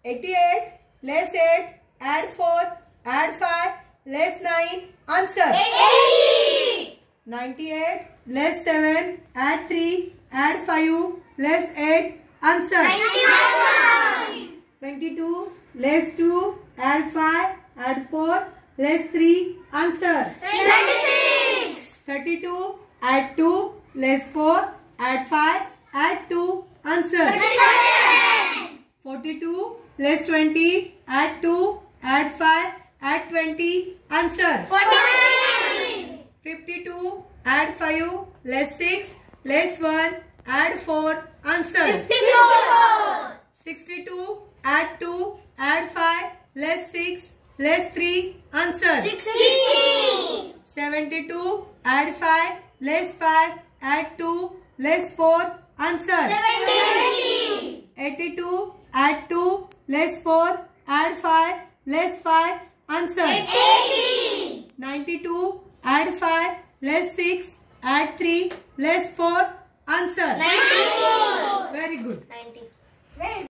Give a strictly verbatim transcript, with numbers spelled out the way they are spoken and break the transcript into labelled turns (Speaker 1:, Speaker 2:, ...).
Speaker 1: eighty-eight, less eight, add four, add five, less nine, answer.
Speaker 2: eighty.
Speaker 1: ninety-eight, less seven, add three, add five, less eight, answer.
Speaker 2: ninety-nine.
Speaker 1: twenty-two, less two, add five, add four, less three, answer.
Speaker 2: twenty-six.
Speaker 1: thirty-two, add two, less four, add five, add two, answer.
Speaker 2: thirty-seven.
Speaker 1: forty-two, less twenty, add two, add five, add twenty, answer.
Speaker 2: forty-nine.
Speaker 1: fifty-two, add five, less six, less one, add four, answer.
Speaker 2: fifty-four.
Speaker 1: sixty-two, add two, add five, less six, less three, answer.
Speaker 2: sixty.
Speaker 1: seventy-two, add five, less five, add two, less four, answer.
Speaker 2: seventy.
Speaker 1: eighty-two, add two, less four, add five, less five, answer.
Speaker 2: eighty.
Speaker 1: ninety-two, add five, less six, add three, less four, answer.
Speaker 2: ninety-four.
Speaker 1: Very good.
Speaker 2: ninety.